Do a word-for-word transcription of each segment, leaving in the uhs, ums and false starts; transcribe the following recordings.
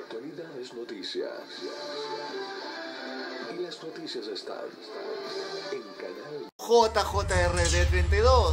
actualidad es noticia. Y las noticias están en Canal J J R D treinta y dos.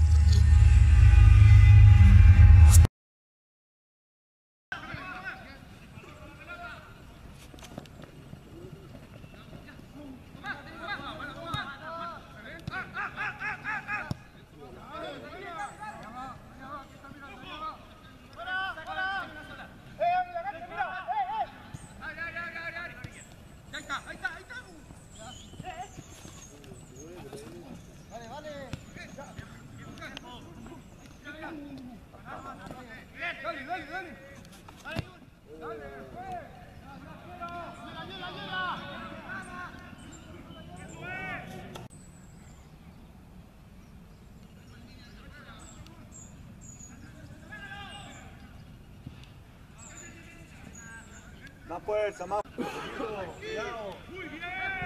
Más fuerza, más. Cuidado. Muy bien.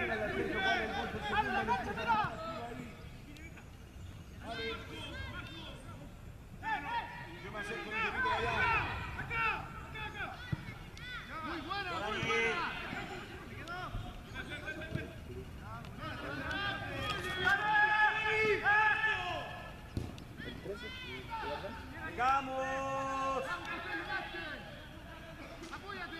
Yo me acerco un poquito allá. Acá, acá, acá. Muy buena, muy buena. ¡Llegamos! Apóyate.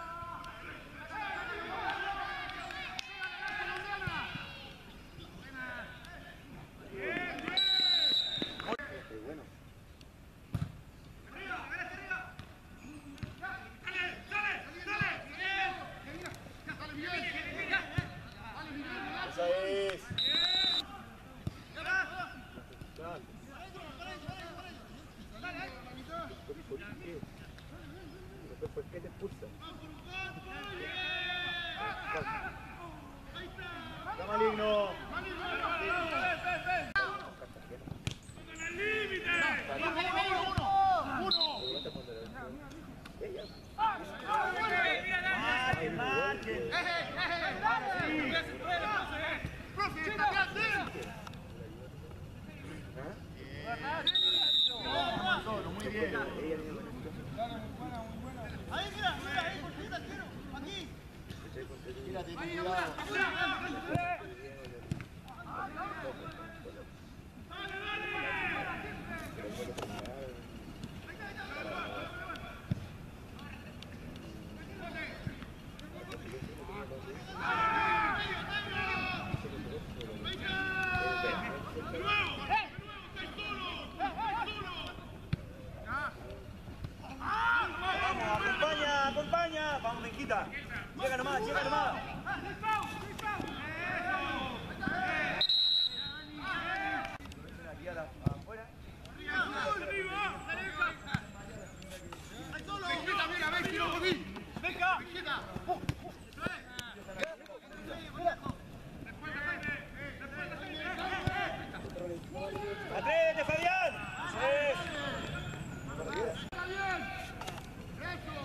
Esa es. ¿Por qué te expulsan? ¡Está maligno! Muy bien. Ahí, mira, mira, ahí, por el tiro. Aquí. Mírate, cuidado. Vamos, acompaña, acompaña. Vamos, Menquita. Llega nomás, llega nomás. Aquí a la, afuera. Mira, ven, tiro por mí. Venga. ¡Atrévete, Fabián! ¡Eso es! Está bien. Eso.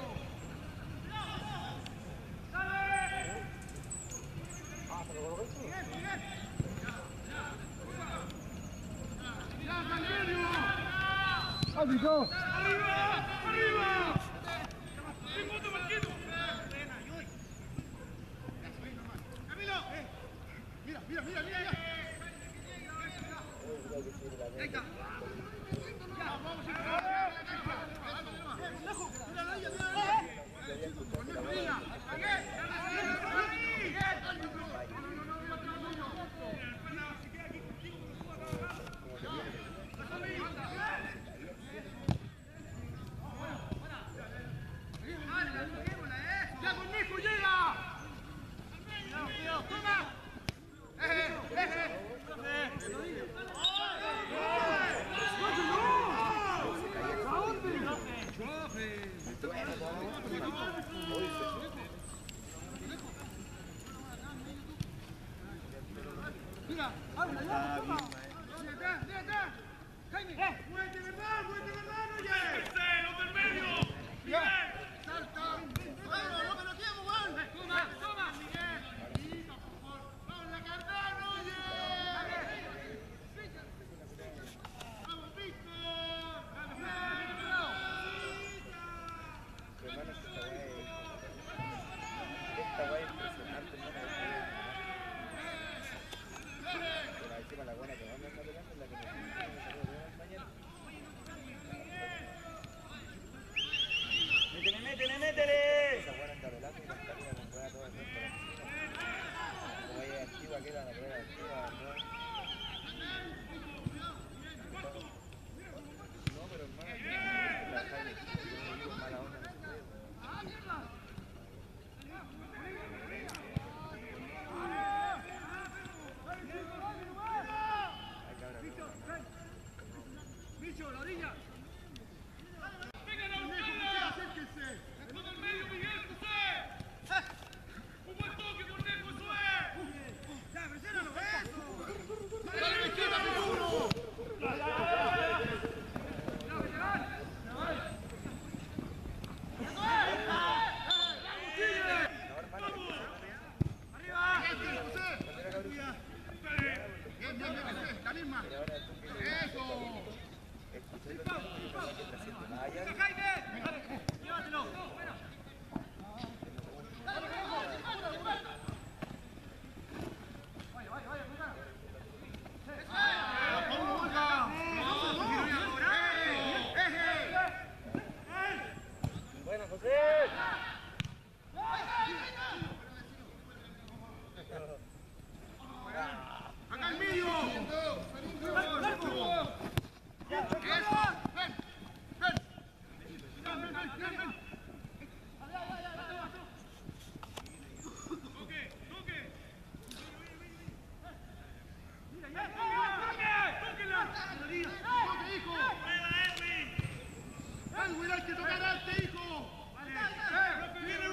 ¡Arriba! ¡Arriba! Camilo, mira, mira, mira, mira. Venga. Vamos ¡Ya con Nico llega! ¡Toma! ¡Eh, eh, eh! Mira, habla, ya, toma. Mira acá, mira acá. Jaime, muévete, ¿verdad? Muévete, ¿verdad? Oye. ¡Los del medio! ¡Bien! ¡Salta! ¡Vamos, no que no quedemos, weón! ¡Toma, toma! ¡Miguel! ¡Vamos, la Cardano, oye! ¡Vamos, Víctor! ¡Vamos, Acá al medio. Hay que tocar arte, hijo. Viene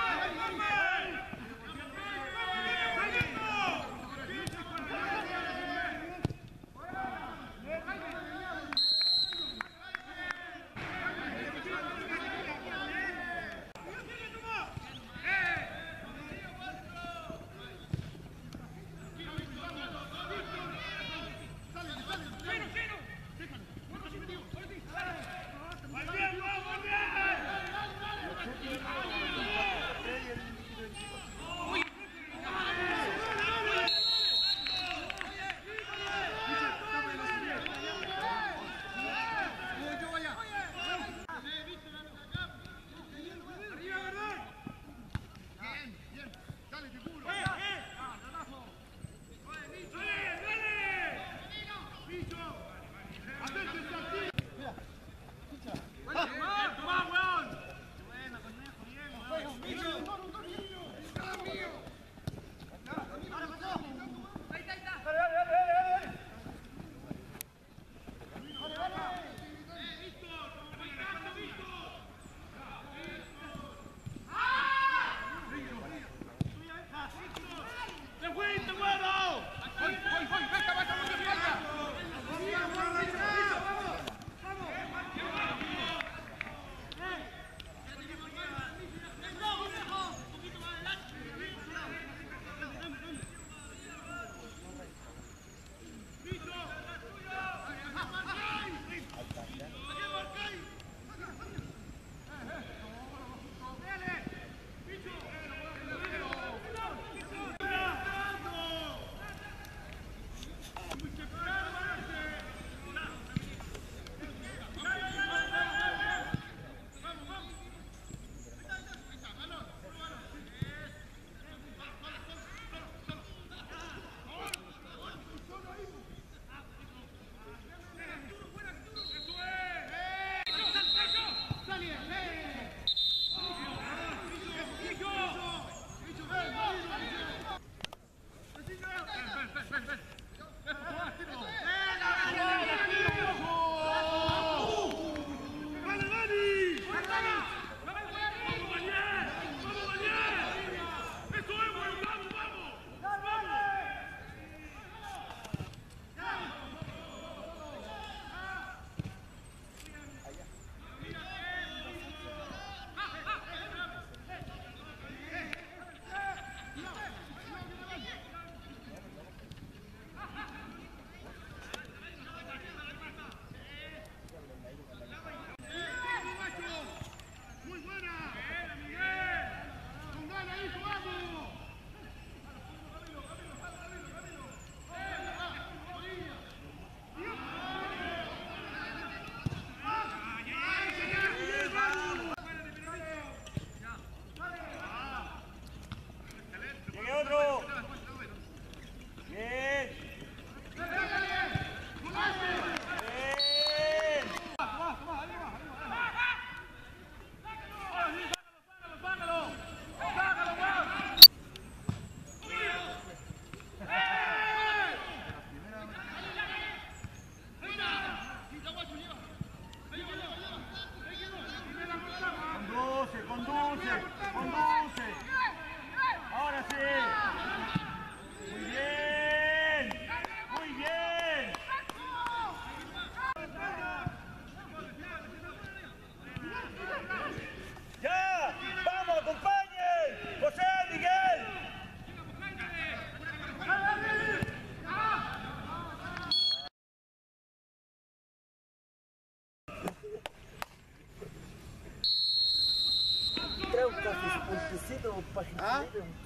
¿Ah?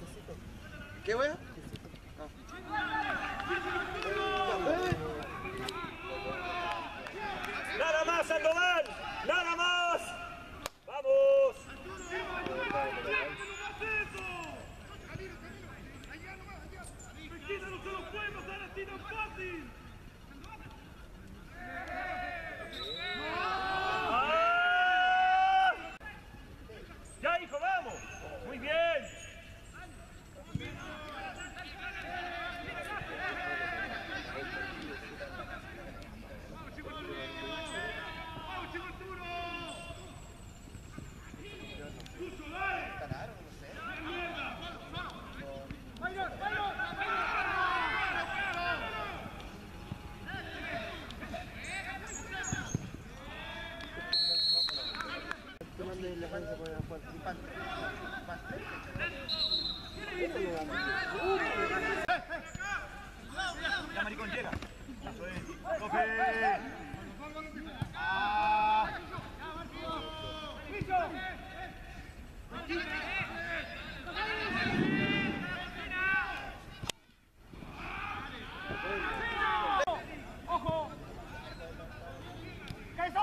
¿Qué wea? Nada más, Sandoval, nada más. Vamos. vamos. Muy bien. Ya, maricón, llega. Eso es. ¡Tope! ¡Ah! ¡Ojo! ¡Caizón!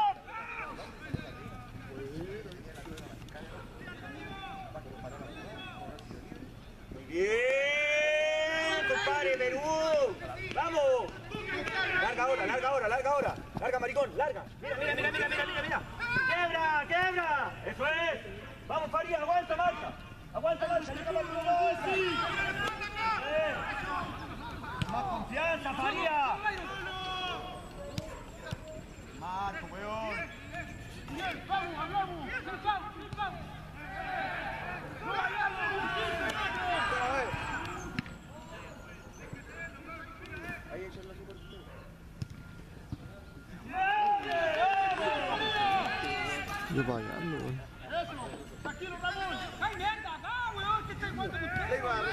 ¡Bien! ¡Compadre, Perú! ¡Vamos! Larga ahora, larga ahora, larga ahora. Larga, maricón, larga. Mira, mira, mira, mira, mira, mira, mira. ¡Quiebra, quiebra! ¡Eso es! ¡Vamos, Faría, aguanta, marcha! ¡Aguanta, marcha! ¡Llega para el eh. ¡Más confianza, Faría! ¡Marco, weón! ¡Vamos, hablamos! ¡Vamos! Ahí echan la super. Yo pagando, weón. Eso, tranquilo, Ramón. ¡Ay, mierda! ¡Acá, weón! ¿Qué está igual con usted? Ahí va,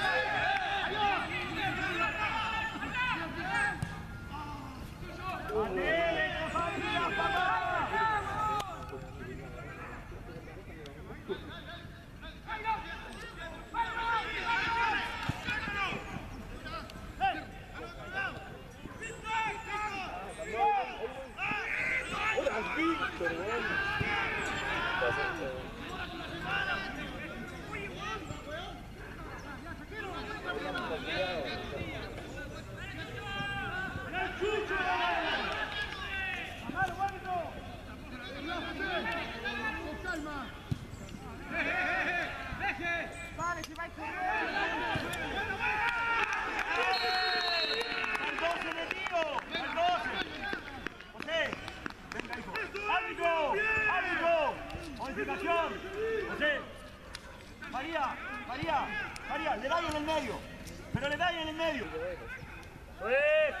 Modificación. José. María, María, María, le dais en el medio. Pero le dais en el medio. Eso es.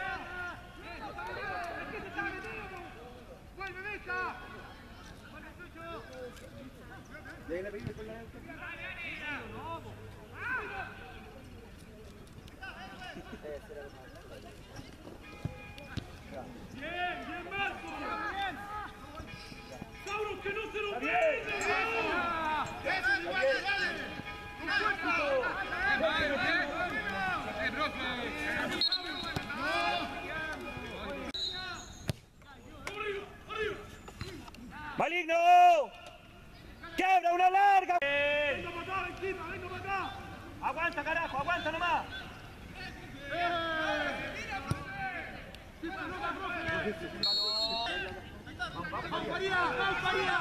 ¡Vuelve, Vista! ¿Y ahí la pediste con la ¡Bien, bien, Marco! ¡Bien! ¡Sauros, que no se lo bien. ¡Eso, igual, ¡Maligno! ¡Quebra una larga! ¡Venga para acá, Venquita! ¡Venga para acá! ¡Aguanta, carajo! ¡Aguanta nomás! ¡Vamos, Faría! ¡Vamos, Faría!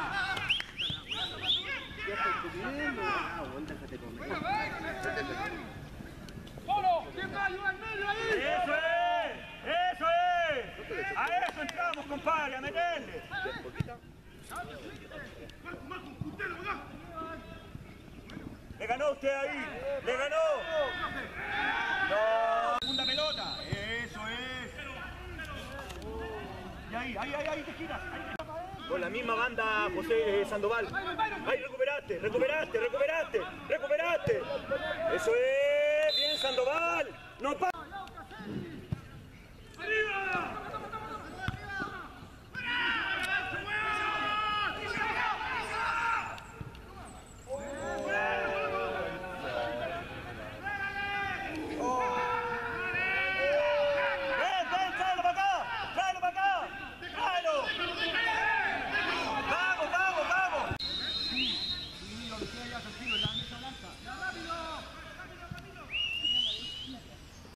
¡Solo! ¿Quién va a ayudar al medio ahí? ¡Eso es! ¡Eso es! ¡A eso entramos, compadre! ¡A meterle! ¡Marco, Marco! ¡Usted lo va! ¡Le ganó usted ahí! ¡Le ganó! ¡No! ¡Segunda pelota! ¡Eso es! Y ahí, ahí, ahí, ahí te giras. Con la misma banda, José eh, Sandoval. ¡Ahí recuperaste! ¡Recuperaste! ¡Recuperaste! ¡Recuperaste! ¡Eso es! ¡Bien, Sandoval! ¡No pasa!